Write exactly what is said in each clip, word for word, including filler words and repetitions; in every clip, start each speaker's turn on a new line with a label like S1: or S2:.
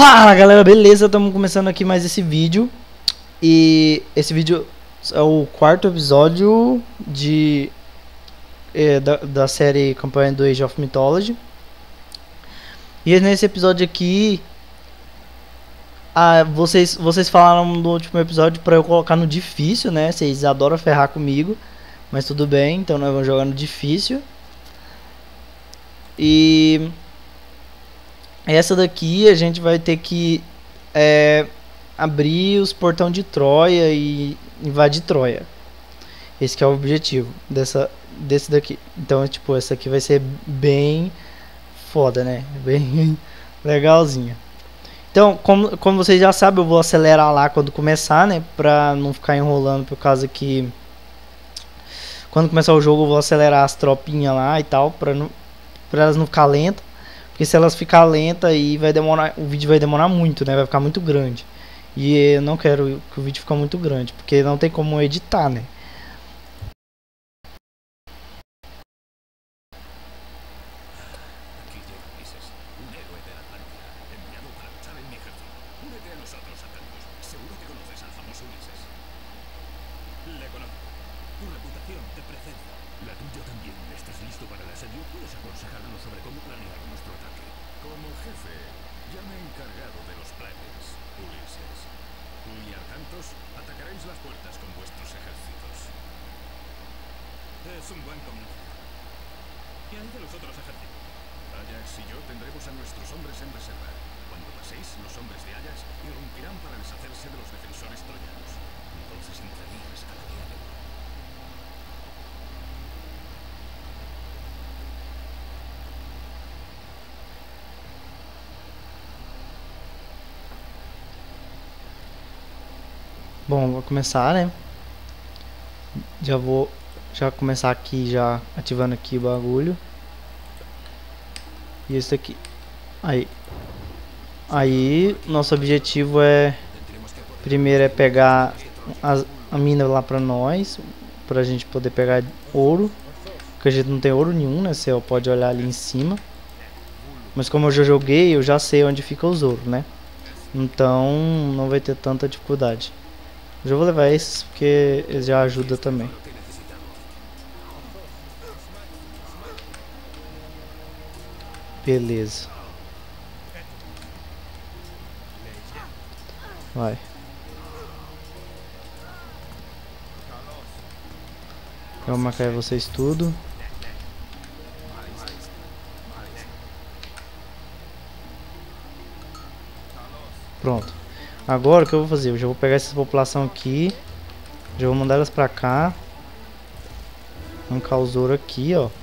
S1: Fala galera, beleza? Estamos começando aqui mais esse vídeo. E esse vídeo é o quarto episódio de é, da, da série campanha do Age of Mythology. E nesse episódio aqui ah, vocês, vocês falaram no último episódio para eu colocar no difícil, né? Vocês adoram ferrar comigo, mas tudo bem, então nós vamos jogar no difícil. E essa daqui a gente vai ter que é, abrir os portão de Troia e invadir Troia. Esse que é o objetivo dessa, desse daqui. Então, tipo, essa aqui vai ser bem foda, né? Bem legalzinha. Então, como, como vocês já sabem, eu vou acelerar lá quando começar, né? Pra não ficar enrolando, por causa que quando começar o jogo eu vou acelerar as tropinhas lá e tal, pra, não, pra elas não ficar lentas. Porque se elas ficar lenta aí vai demorar, o vídeo vai demorar muito, né? Vai ficar muito grande. E eu não quero que o vídeo fique muito grande, porque não tem como editar, né?
S2: Atacaréis las puertas con vuestros ejércitos. Es un buen comienzo. ¿Qué hay de los otros ejércitos? Ajax y yo tendremos a nuestros hombres en reserva. Cuando paséis, los hombres de Ajax irrumpirán para deshacerse de los defensores troyanos. Entonces entraréis y rescataréis.
S1: Bom, vou começar, né? Já vou já começar aqui, já ativando aqui o bagulho. E esse aqui. Aí. Aí, nosso objetivo é... Primeiro é pegar as, a mina lá pra nós. Pra gente poder pegar ouro. Porque a gente não tem ouro nenhum, né? Você pode olhar ali em cima. Mas como eu já joguei, eu já sei onde fica os ouros, né? Então, não vai ter tanta dificuldade. Eu já vou levar esses porque eles já ajudam também. Beleza. Vai. Eu vou marcar vocês tudo. Pronto. Agora o que eu vou fazer? Eu já vou pegar essa população aqui. Já vou mandar elas pra cá. Arrancar os ouro aqui, ó.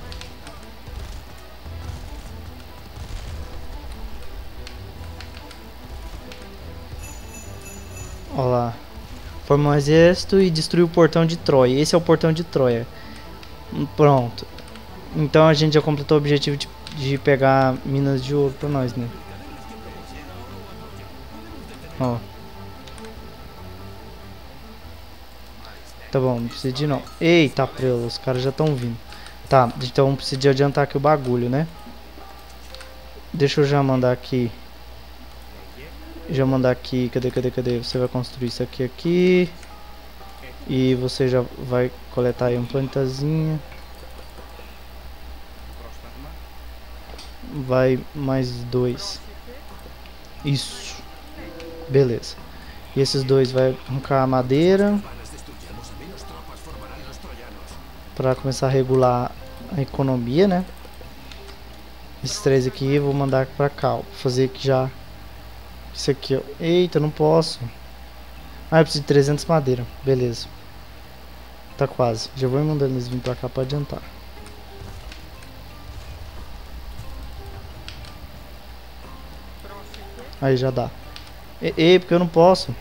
S1: Ó lá. Formar um exército e destruir o portão de Troia. Esse é o portão de Troia. Pronto. Então a gente já completou o objetivo de, de pegar minas de ouro pra nós, né? Ó. Tá bom, não precisa de não. Eita, prelo, os caras já estão vindo. Tá, então precisa de adiantar aqui o bagulho, né? Deixa eu já mandar aqui. Já mandar aqui, cadê, cadê, cadê? Você vai construir isso aqui, aqui. E você já vai coletar aí um plantazinho. Vai mais dois. Isso. Beleza. E esses dois vai arrancar a madeira. Para começar a regular a economia, né? Esses três aqui eu vou mandar para cá, ó. Vou fazer aqui já. Isso aqui, ó. Eita, não posso. Ah, eu preciso de trezentas madeira. Beleza. Tá quase. Já vou mandando eles vir para cá para adiantar. Aí já dá. Ei, ei, porque eu não posso.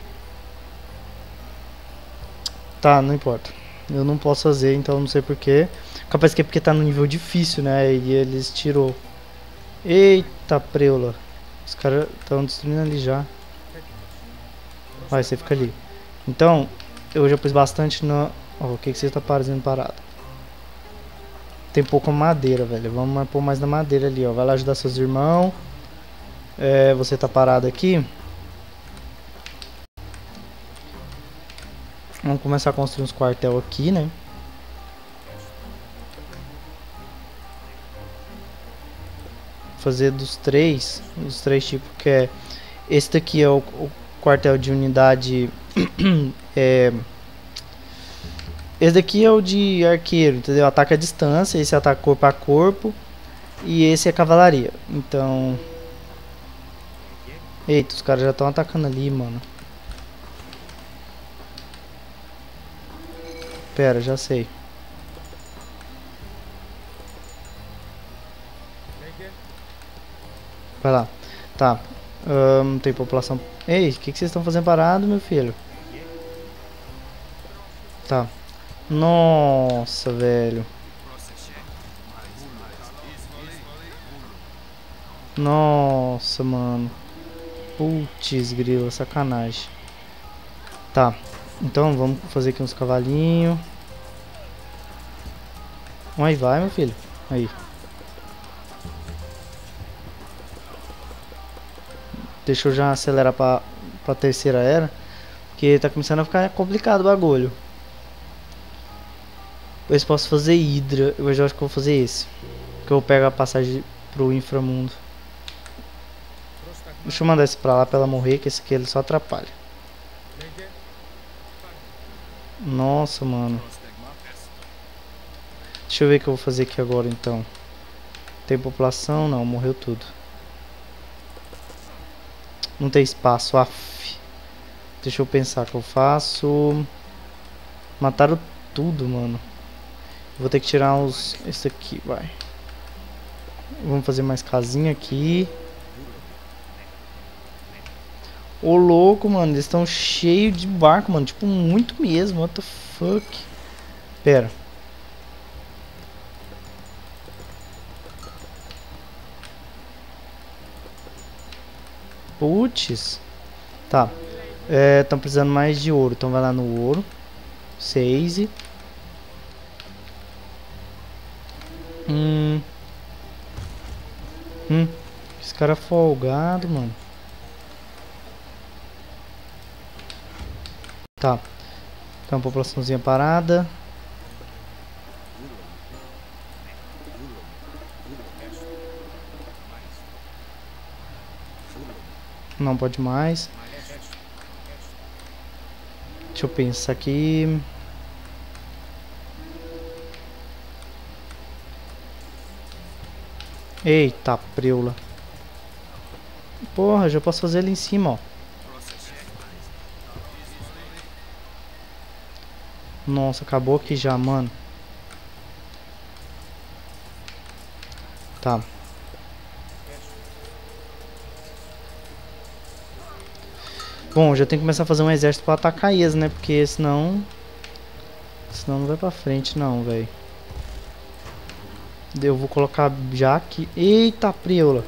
S1: Tá, não importa. Eu não posso fazer, então não sei porquê. Capaz que é porque tá no nível difícil, né? E eles tirou. Eita, preula. Os caras estão destruindo ali já. Vai, você fica ali. Então, eu já pus bastante no... Oh, o que, que você tá fazendo parado? Tem pouca madeira, velho. Vamos pôr mais na madeira ali, ó. Vai lá ajudar seus irmãos. É, você tá parado aqui. Vamos começar a construir uns quartel aqui, né? Fazer dos três, dos três tipos que é. Esse daqui é o, o quartel de unidade. é, esse daqui é o de arqueiro, entendeu? Ataque à distância, esse ataca corpo a corpo. E esse é cavalaria. Então. Eita, os caras já estão atacando ali, mano. Pera, já sei. Vai lá. Tá. Uh, não tem população. Ei, o que, que vocês estão fazendo parado, meu filho? Tá. Nossa, velho. Nossa, mano. Putz, grila, sacanagem. Tá. Então vamos fazer aqui uns cavalinhos. Aí vai, meu filho. Aí. Deixa eu já acelerar pra, pra terceira era. Porque tá começando a ficar complicado o bagulho. Depois posso fazer Hydra. Eu já acho que eu vou fazer esse. Que eu pego a passagem pro inframundo. Deixa eu mandar esse pra lá pra ela morrer. Que esse aqui ele só atrapalha. Nossa, mano. Deixa eu ver o que eu vou fazer aqui agora então. Tem população? Não, morreu tudo. Não tem espaço, af. Deixa eu pensar o que eu faço. Mataram tudo, mano. Vou ter que tirar os... esse aqui, vai. Vamos fazer mais casinha aqui. Ô louco, mano. Eles estão cheios de barco, mano. Tipo, muito mesmo. What the fuck? Pera. Putz. Tá. Estão é, precisando mais de ouro. Então vai lá no ouro. seis. Hum. Hum. Esse cara é folgado, mano. Tá. Então, populaçãozinha parada. Não pode mais. Deixa eu pensar aqui. Eita, preula. Porra, já posso fazer ali em cima, ó. Nossa, acabou aqui já, mano. Tá. Bom, já tem que começar a fazer um exército pra atacar eles, né? Porque senão... Senão não vai pra frente não, velho. Eu vou colocar já aqui. Eita, preula.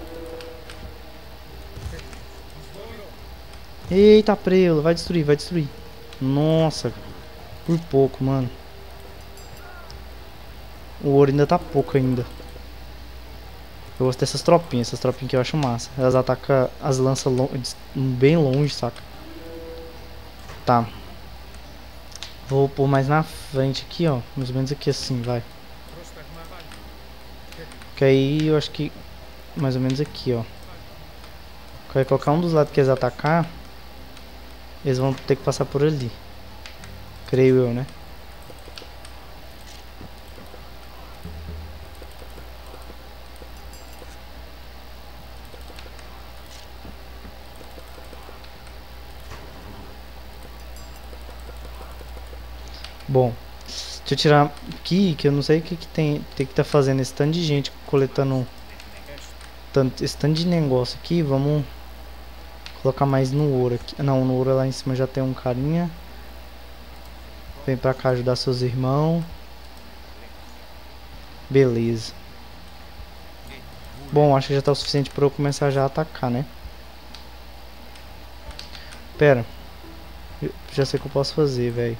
S1: Eita, preula. Vai destruir, vai destruir. Nossa. Por pouco, mano. O ouro ainda tá pouco ainda. Eu gosto dessas tropinhas. Essas tropinhas que eu acho massa. Elas atacam as lanças lo bem longe, saca? Tá. Vou pôr mais na frente aqui, ó. Mais ou menos aqui assim, vai. Que aí eu acho que... Mais ou menos aqui, ó. Vai colocar um dos lados que eles atacar. Eles vão ter que passar por ali. Creio eu, né? Bom, deixa eu tirar aqui, que eu não sei o que, que tem, tem que tá fazendo esse tanto de gente coletando tanto, esse tanto de negócio aqui. Vamos colocar mais no ouro aqui. Não, no ouro lá em cima já tem um carinha. Vem pra cá ajudar seus irmãos. Beleza. Bom, acho que já tá o suficiente pra eu começar já a atacar, né? Pera. Eu já sei o que eu posso fazer, velho.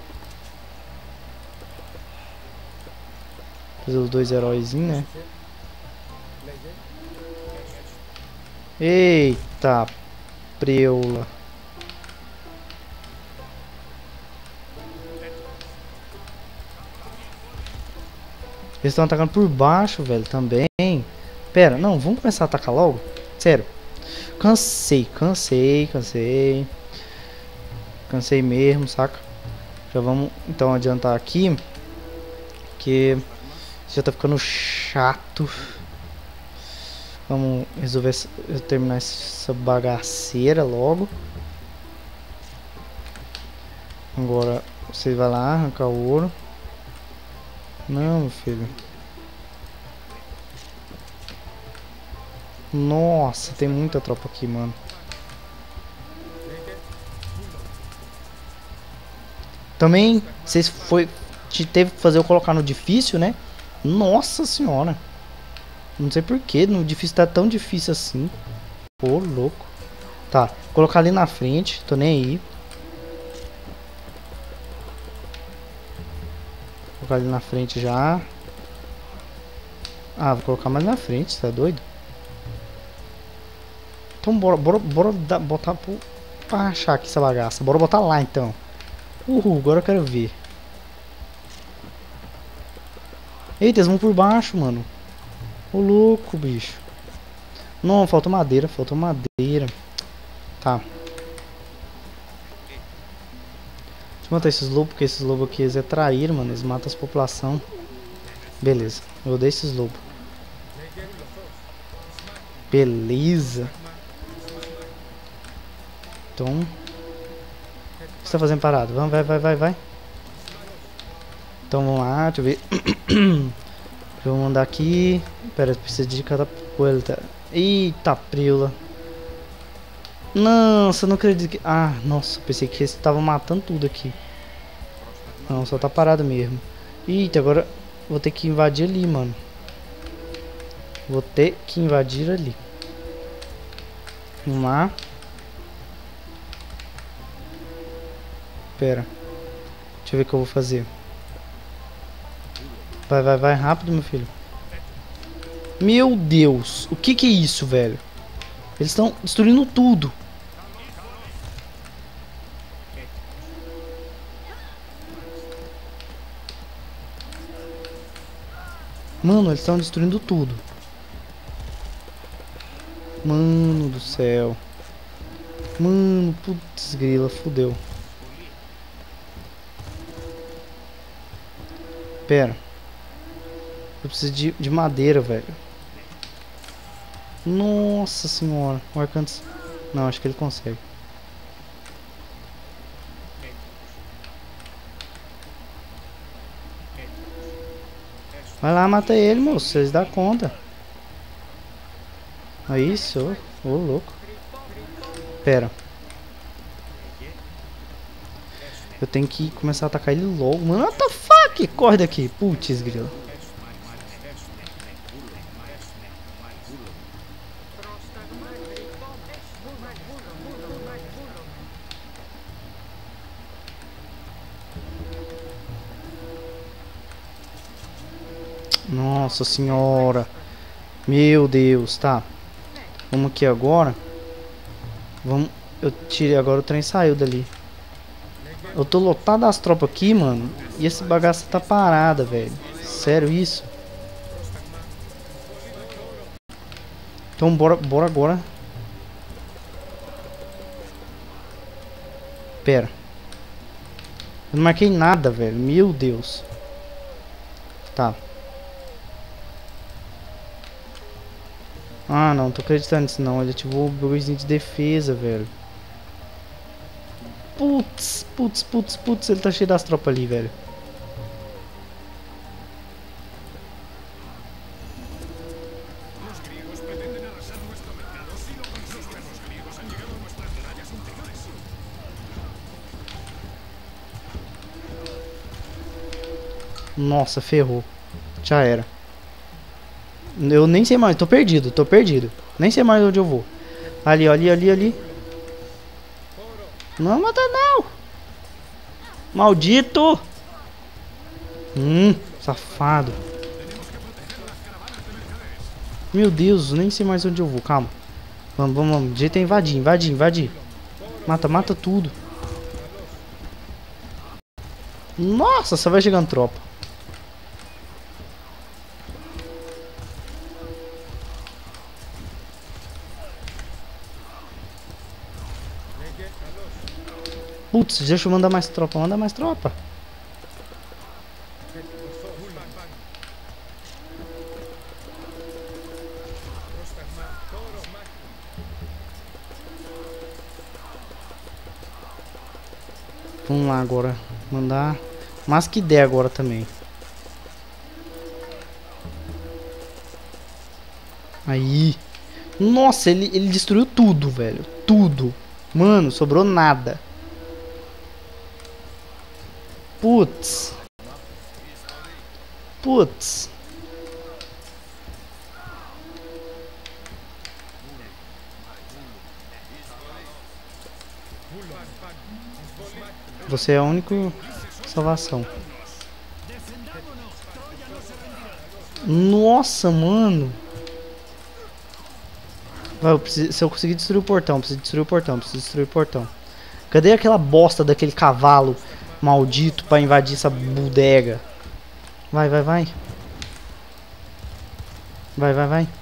S1: Fazer os dois heróizinhos, né? Eita, preula. Eles estão atacando por baixo, velho, também. Pera, não, vamos começar a atacar logo? Sério. Cansei, cansei, cansei. Cansei mesmo, saca? Já vamos, então, adiantar aqui. Que já tá ficando chato. Vamos resolver, essa, terminar essa bagaceira logo. Agora, você vai lá, arrancar o ouro. Não, meu filho. Nossa, tem muita tropa aqui, mano. Também, vocês foi, te teve que fazer eu colocar no difícil, né? Nossa senhora. Não sei porquê, no difícil tá tão difícil assim. Pô, louco. Tá, vou colocar ali na frente, tô nem aí. Vou colocar ali na frente já. Ah, vou colocar mais na frente, tá doido? Então bora, bora, bora dar, botar pro, pra achar aqui essa bagaça. Bora botar lá então. Uhul, agora eu quero ver. Eita, eles vão por baixo, mano. Ô louco, bicho. Não, faltou madeira, faltou madeira. Tá. Deixa eu matar esses lobos, porque esses lobos aqui eles é traíra, mano. Eles matam as população. Beleza, eu odeio esses lobos. Beleza. Então, o que você tá fazendo parado? Vamos, vai, vai, vai, vai. Então vamos lá, deixa eu ver. Vou mandar aqui. Pera, precisa de catapulta. Eita, preula. Nossa, eu não acredito que... Ah, nossa, pensei que eles estavam matando tudo aqui. Não, só tá parado mesmo. Eita, agora vou ter que invadir ali, mano. Vou ter que invadir ali. Vamos lá. Pera. Deixa eu ver o que eu vou fazer. Vai, vai, vai, rápido, meu filho. Meu Deus. O que que é isso, velho? Eles estão destruindo tudo. Mano, eles estão destruindo tudo. Mano do céu. Mano, putz grila, fudeu. Pera. Eu preciso de, de madeira, velho. Nossa senhora. O Arcantes... Não, acho que ele consegue. Vai lá, mata ele, moço. Vocês dão conta. Aí, só. Ô, louco. Pera. Eu tenho que começar a atacar ele logo. Mano, what the fuck? Corre daqui. Putz, grilo. Nossa senhora. Meu Deus, tá. Vamos aqui agora. Vamos. Eu tirei agora, o trem saiu dali. Eu tô lotado das tropas aqui, mano. E esse bagaço tá parada, velho. Sério isso? Então bora, bora agora. Pera. Eu não marquei nada, velho. Meu Deus. Tá. Ah, não, tô acreditando nisso não. Ele ativou o bugzinho de defesa, velho. Putz, putz, putz, putz. Ele tá cheio das tropas ali, velho. Nossa, ferrou. Já era. Eu nem sei mais, tô perdido, tô perdido. Nem sei mais onde eu vou. Ali, ali, ali, ali. Não mata não. Maldito. Hum, safado. Meu Deus, nem sei mais onde eu vou, calma. Vamos, vamos, vamos. O jeito é invadir, invadir, invadir. Mata, mata tudo. Nossa, só vai chegando tropa. Putz, deixa eu mandar mais tropa, manda mais tropa. Vamos lá agora, mandar mais que der agora também. Aí. Nossa, ele, ele destruiu tudo, velho. Tudo. Mano, sobrou nada. Putz. Putz. Você é a única salvação. Nossa, mano. Vai, eu preciso, se eu conseguir destruir o portão, preciso destruir o portão, preciso destruir o portão. Cadê aquela bosta daquele cavalo maldito pra invadir essa bodega? Vai, vai, vai. Vai, vai, vai.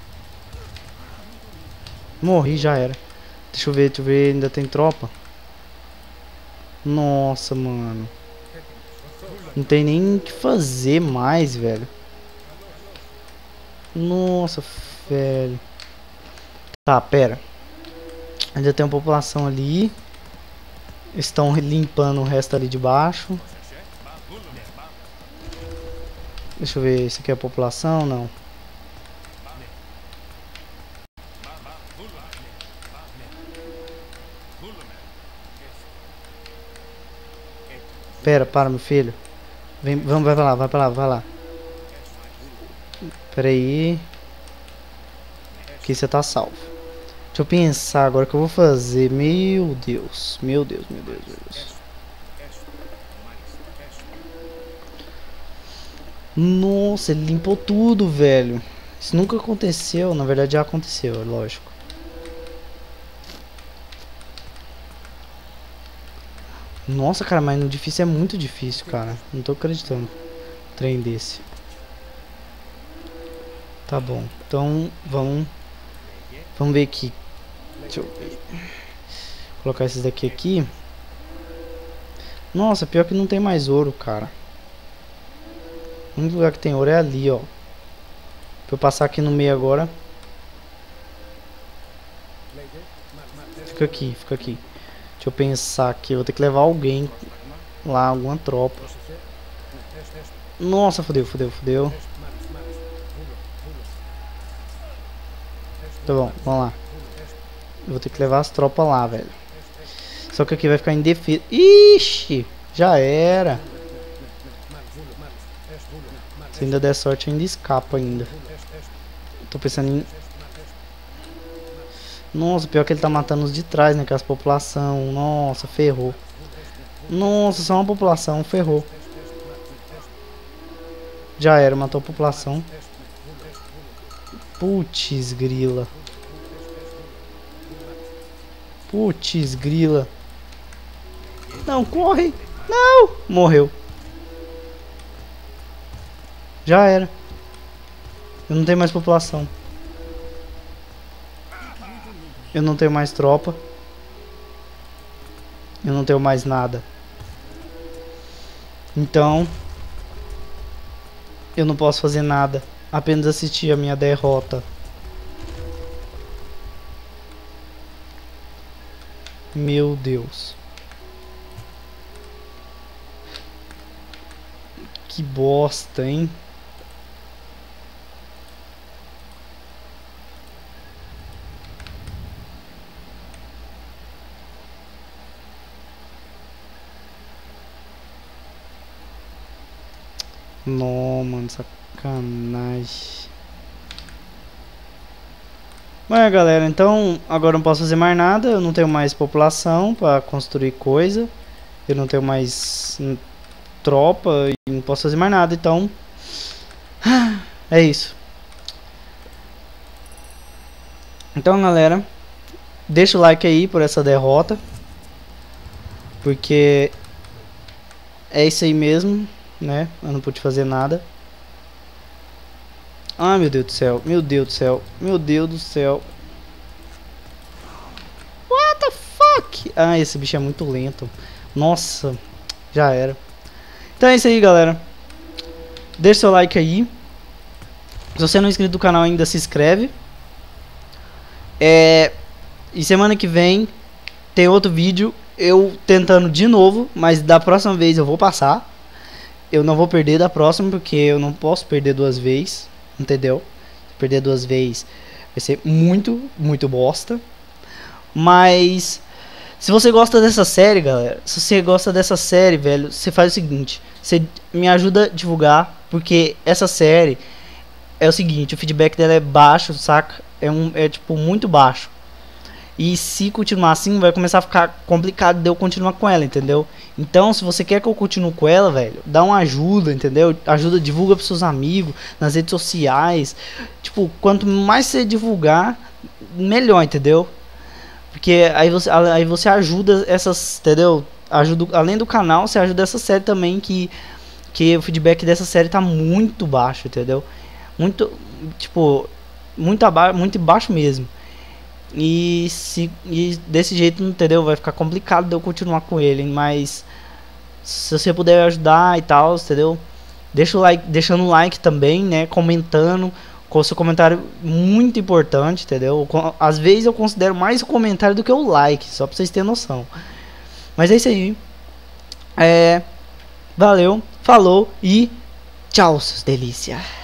S1: Morri, já era. Deixa eu ver, deixa eu ver, ainda tem tropa. Nossa, mano. Não tem nem o que fazer mais, velho. Nossa, velho. Tá, pera. Ainda tem uma população ali. Estão limpando o resto ali de baixo. Deixa eu ver, esse aqui é a população, não. Pera, para, meu filho. Vem, vamos, vai pra lá, vai pra lá, vai lá. Pera aí. Aqui você tá salvo. Deixa eu pensar agora o que eu vou fazer. Meu Deus, meu Deus, meu Deus, meu Deus. Nossa, ele limpou tudo, velho. Isso nunca aconteceu, na verdade já aconteceu, é lógico. Nossa, cara, mas no difícil é muito difícil, cara. Não tô acreditando. Trem desse. Tá bom. Então, vamos... Vamos ver aqui. Deixa eu ver. Vou colocar esses daqui aqui. Nossa, pior que não tem mais ouro, cara. O único lugar que tem ouro é ali, ó. Pra eu passar aqui no meio agora. Fica aqui, fica aqui. Deixa eu pensar aqui, eu vou ter que levar alguém lá, alguma tropa. Nossa, fodeu, fodeu, fodeu. Tá bom, vamos lá. Eu vou ter que levar as tropas lá, velho. Só que aqui vai ficar indefeso. Ixi, já era. Se ainda der sorte, ainda escapa ainda. Tô pensando em... Nossa, pior que ele tá matando os de trás, né? Que é as população. Nossa, ferrou. Nossa, só uma população, ferrou. Já era, matou a população. Putz, grila. Putz, grila. Não, corre. Não, morreu. Já era. Eu não tenho mais população. Eu não tenho mais tropa. Eu não tenho mais nada. Então, eu não posso fazer nada. Apenas assistir a minha derrota. Meu Deus. Que bosta, hein? Não, mano, sacanagem. Bom, galera, então agora eu não posso fazer mais nada. Eu não tenho mais população pra construir coisa. Eu não tenho mais hum, tropa e não posso fazer mais nada, então é isso. Então, galera, Deixa o like aí por essa derrota. Porque é isso aí mesmo, né? Eu não pude fazer nada. Ah, meu Deus do céu. Meu Deus do céu. Meu Deus do céu. What the fuck? Ah, esse bicho é muito lento. Nossa. Já era. Então é isso aí, galera. Deixa seu like aí. Se você não é inscrito no canal ainda, se inscreve. É... E semana que vem tem outro vídeo. Eu tentando de novo. Mas da próxima vez eu vou passar. Eu não vou perder da próxima. Porque eu não posso perder duas vezes. Entendeu? Perder duas vezes vai ser muito, muito bosta. Mas... Se você gosta dessa série, galera, se você gosta dessa série, velho, você faz o seguinte, você me ajuda a divulgar, porque essa série é o seguinte, o feedback dela é baixo, saca? É, um, é tipo, muito baixo. E se continuar assim, vai começar a ficar complicado de eu continuar com ela, entendeu? Então, se você quer que eu continue com ela, velho, dá uma ajuda, entendeu? Ajuda, divulga pros seus amigos, nas redes sociais. Tipo, quanto mais você divulgar, melhor, entendeu? Porque aí você, aí você ajuda essas, entendeu? Ajuda, além do canal, você ajuda essa série também, que, que o feedback dessa série tá muito baixo, entendeu? Muito, tipo, muito abaixo, muito baixo mesmo. E, se, e desse jeito, entendeu? Vai ficar complicado de eu continuar com ele, mas se você puder ajudar e tal, entendeu? Deixa o like, deixando o like também, né? Comentando. Com o seu comentário muito importante, entendeu? Às vezes eu considero mais o comentário do que o like, só pra vocês terem noção. Mas é isso aí. É, valeu, falou e tchau, seus delícia.